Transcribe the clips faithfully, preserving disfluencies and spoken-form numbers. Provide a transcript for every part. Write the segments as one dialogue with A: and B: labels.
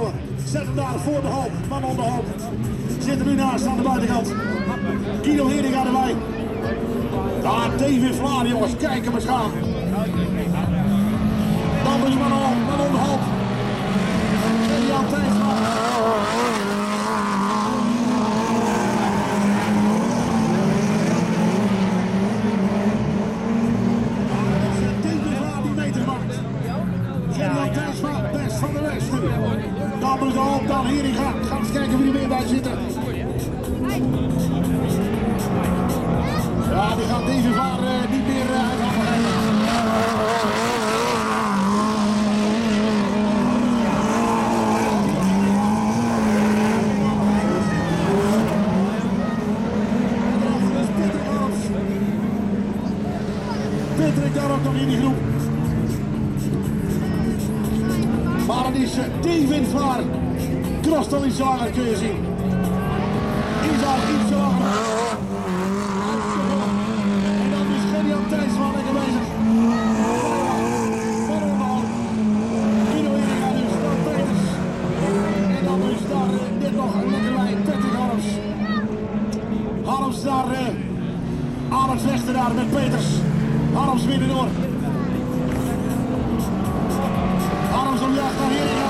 A: houden. Zet hem daar voor de hoop, man onder de hoop. Zit er nu naast aan de buitenkant. Guido Heringa erbij. Daar David Vlaar, jongens, kijk hem eens gaan. Dan dus man onder, man onder de hoop. En Jan Tijnsma. Best van de rest nu. Dan moet de hoop, dan Heringa. Gaan we eens kijken wie er meer bij zitten. Ja, die gaat deze vaar uh, niet meer uh, uithangen. Patrick daar ook nog in die groep. Maar het is uh, David Vlaar. Crostal Isar kun je zien. Isar iets zo langer. En dan is Gerjan Tijnsma lekker bezig. Van onderhand. Guido Heringa dus, dan Peters. En dan is daar uh, net nog lekker bij Patrick Harms. Harms daar uh, aan het vechten daar met Peters. Harms weer door. Harms op jacht naar Heringa.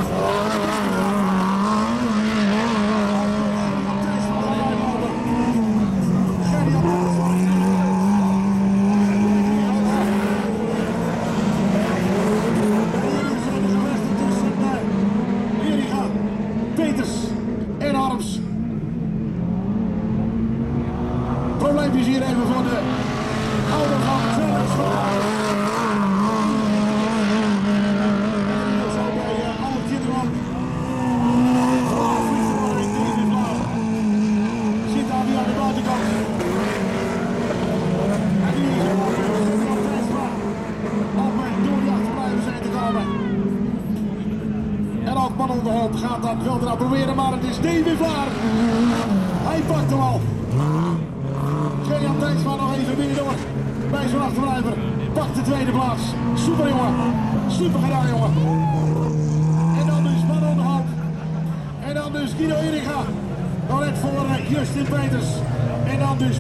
A: Peters en Harms. Probleempjes hier even voor de ouder van Travis. Zo bij uh, alle kinderen. Zit daar weer aan de buitenkant. En nu is het op Tijnsma om door die achterblijven zijn te komen. En ook man onder de hoop gaat dat wel eraan proberen, maar het is David Vlaar. Hij pakt hem al. Gerjan Tijnsma nog even binnendoor bij zo'n achterblijver. Pakt de tweede plaats. Super jongen. Super gedaan jongen. En dan dus man onder de hoop. En dan dus Guido Heringa. Dan net voor Justin Peters. En dan dus